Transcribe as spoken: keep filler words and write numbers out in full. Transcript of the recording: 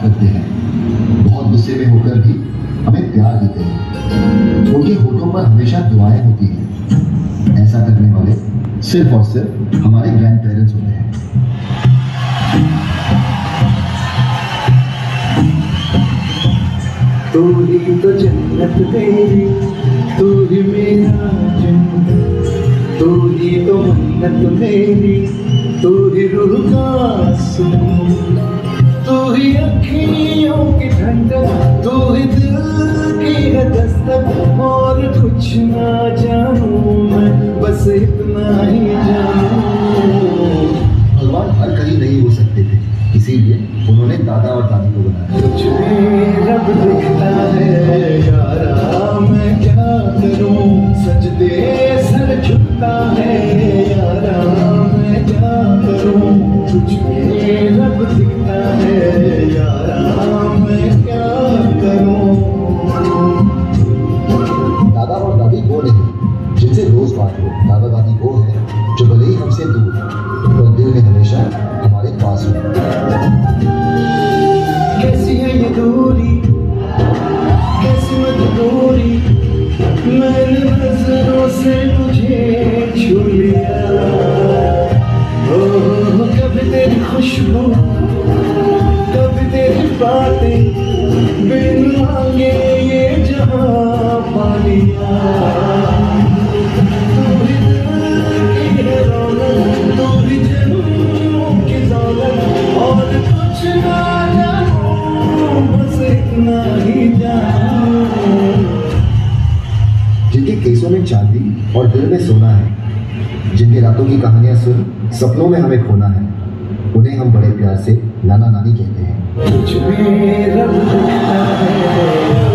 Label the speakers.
Speaker 1: करते हैं, बहुत गुस्से में होकर भी हमें प्यार देते हैं। उनके होठों पर हमेशा दुआएं होती हैं। ऐसा करने वाले सिर्फ और सिर्फ हमारे ग्रैंड पेरेंट्स होते हैं।
Speaker 2: तू ही तो जन्नत मेरी, तू ही मेरा जन्नत, तू ही तो मन्नत मेरी, तू ही रूह का सुकून, तू ही अखियों की ठंडक, तू ही दिल की है दस्तक। और कुछ ना जानूं मैं, बस इतना ही जानूं।
Speaker 1: भगवान हर कहीं नहीं हो सकते थे, इसीलिए उन्होंने दादा और दादी को बनाया।
Speaker 2: तुझ में रब दिखता है यारा, मैं क्या करूं, सजदे सर झुकता है यारा, मैं क्या करूं। तुझ में रब दिखता है यारा, मैं क्या करूं।
Speaker 1: दादा और दादी वो नहीं जिनसे रोज बात हो, दादा दादी वो है जो भले ही हमसे दूर पर दिल में हमेशा हमारे पास हो।
Speaker 2: कैसी है ये दूरी, कैसी मजबूरी, मैंने नजरों से तुझे छू लिया। ओ कभी तेरी खुशबू, कभी तेरी बातें, बिन मांगे ये जहां पा लिया। तू ही दिल की है रौनक, तू ही जन्मों की दौलत। और कुछ ना जानूं, बस इतना ही जानूं।
Speaker 1: जिनके केसों में चांदी और दिल में सोना है, जिनके रातों की कहानियां सुन सपनों में हमें खोना है, उन्हें हम बड़े प्यार से नाना नानी कहते हैं।
Speaker 2: तुझ में रब दिखता है।